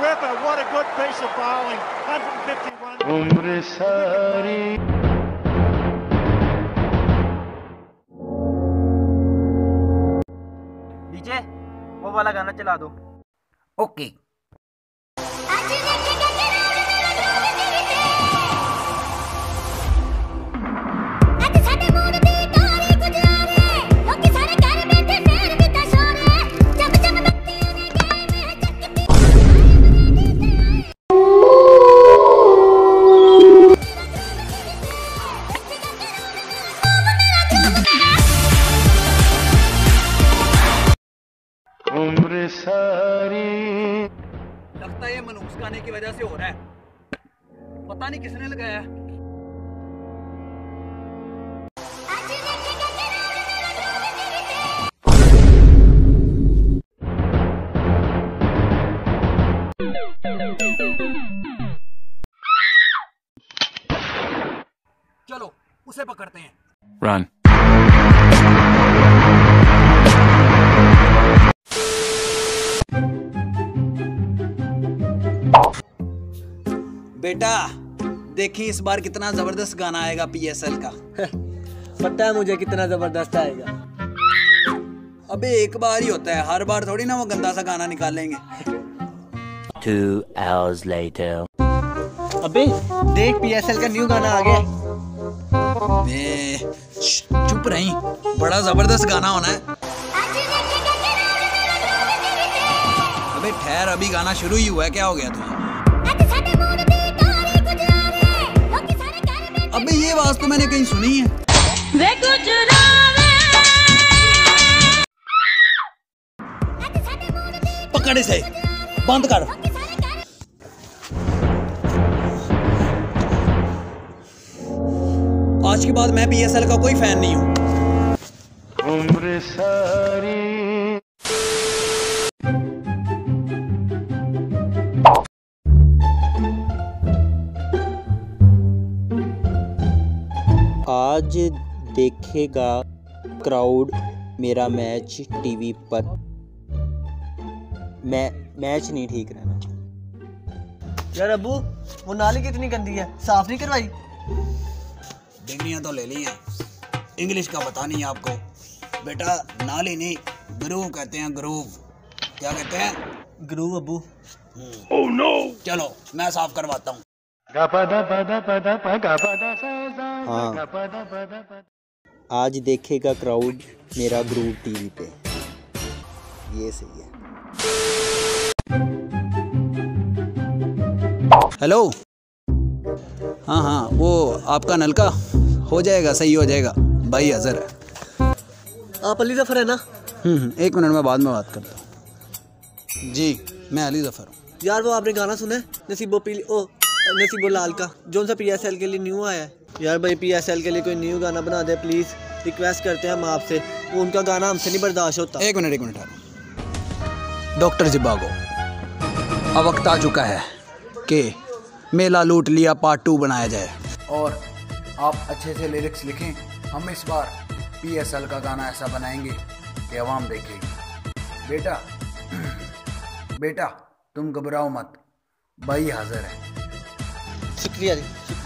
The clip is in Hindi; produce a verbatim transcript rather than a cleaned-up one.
Ripper, what a good piece of bowling. one fifty-one. उम्र सारी डीजे वो वाला गाना चला दो। ओके। उम्र सारी लगता है ये मनहूस गाने की वजह से हो रहा है, पता नहीं किसने लगाया। चलो उसे पकड़ते हैं। Run. बेटा देखिए इस बार कितना जबरदस्त गाना आएगा पीएसएल का। पता है मुझे कितना जबरदस्त आएगा। अबे एक बार ही होता है, हर बार थोड़ी ना वो गंदा सा गाना निकालेंगे। Two hours later. अबे देख पीएसएल का न्यू गाना आ गया। बे चुप रही, बड़ा जबरदस्त गाना होना है। अबे ठहर, अभी गाना शुरू ही हुआ है, क्या हो गया तुझे? अबे ये आवाज तो मैंने कहीं सुनी है। पकड़ इसे, बंद कर। आज के बाद मैं पीएसएल का कोई फैन नहीं हूं। उम्र सारी आज देखेगा क्राउड मेरा मैच टीवी पर। मैं मैच नहीं ठीक रहना। यार अबू वो नाली कितनी गंदी है, साफ नहीं करवाई? डिग्रियां तो ले ली हैं, इंग्लिश का पता नहीं आपको। बेटा नाली नहीं, ग्रूव कहते हैं, ग्रूव। क्या कहते हैं? ग्रूव अबू। Oh no. चलो मैं साफ करवाता हूँ। हाँ, आज देखेगा क्राउड मेरा ग्रूव टीवी पे। ये सही है। हेलो, हाँ हाँ वो आपका नलका हो जाएगा, सही हो जाएगा। भाई हजर है। आप अली जफर है ना? हम्म एक मिनट में बाद में बात करता हूँ। जी मैं अली जफर हूँ। यार वो आपने गाना सुना है नसीबो पीली ओ नसीबो लाल का, जो सा पीएसएल के लिए न्यू आया है? यार भाई पीएसएल के लिए कोई न्यू गाना बना दे प्लीज़, रिक्वेस्ट करते हैं हम आपसे। वो उनका गाना हमसे नहीं बर्दाश्त होता। एक मिनट एक मिनट डॉक्टर जिबागो, अब वक्त आ चुका है कि मेला लूट लिया पार्ट टू बनाया जाए। और आप अच्छे से लिरिक्स लिखें, हम इस बार पीएसएल का गाना ऐसा बनाएंगे कि आवाम देखेगी। बेटा बेटा तुम घबराओ मत, भाई हाजिर है। शुक्रिया जी।